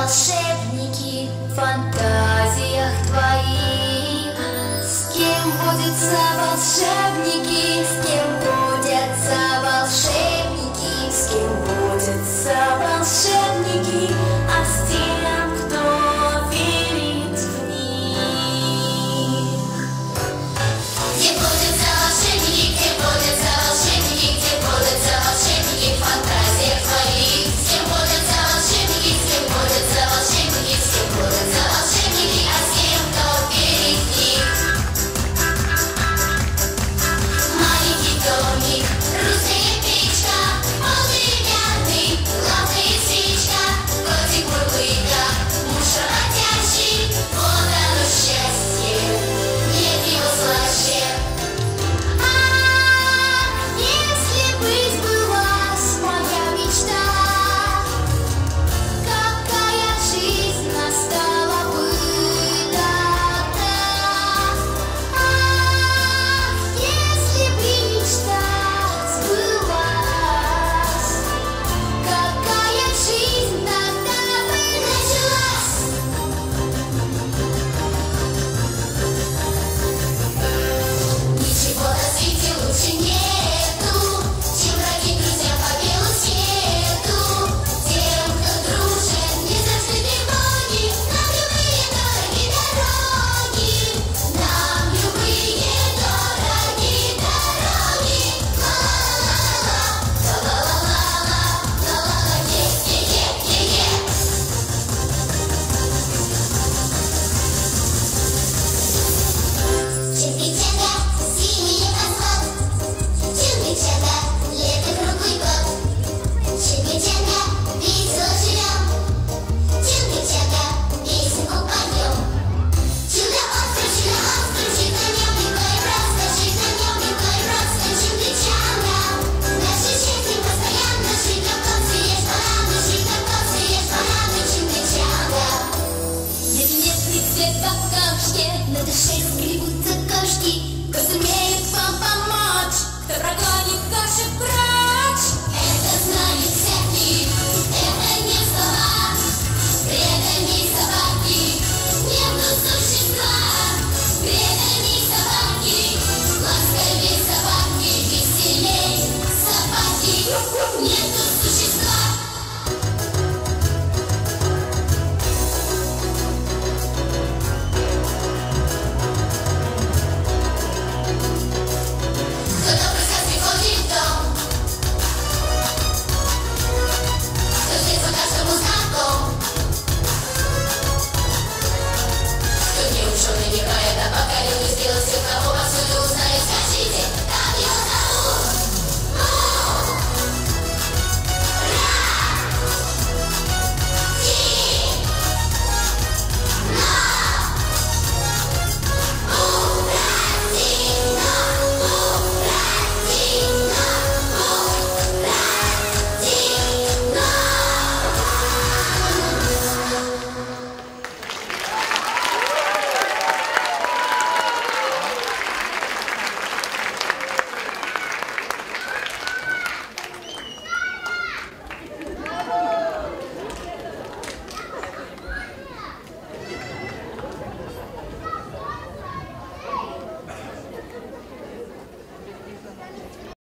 волшебники в фантазиях твоих. С кем водятся волшебники, с кем водятся волшебники, с кем водятся волшебники, а с тем, кто верит в них. Где водятся волшебники, где водятся волшебники, где водятся волшебники в фантазиях твоих. С кем водятся волшебники, с кем водятся волшебники, с кем водятся волшебники, а с тем, кто верит в них. Маленький домик, русская печка, полный мятный, главная птичка, котик бурлыка, муж работящий, вот оно счастье, нет его слаще. Если бы сбылась моя мечта, какая жизнь настала бы тогда? Если бы мечта сбылась, какая жизнь тогда бы началась? Ничего на свете лучше нету, чем бродить друзья по белу свету. Тем, кто дружен, не закрыты боги, нам любые дороги дороги, нам любые дороги дороги. Ла-ла-ла-ла-ла, ла-ла-ла-ла-ла, ла-ла-ла, е-е-е-е-е. Чингичанга, синий асфальт, Чингичанга, лето круглый год. Чингичанга, весело живем, Чингичанга, песенку поем. Чудо-остро, чиганем, легко и просто, Чингичанга. Наши счастье постоянно, живем, как съешь бананы, живем, как съешь бананы, Чингичанга. Если нет нигде в окошке, на душе скребутся кошки, кто сумеет вам помочь, кто прогонит кошек прочь.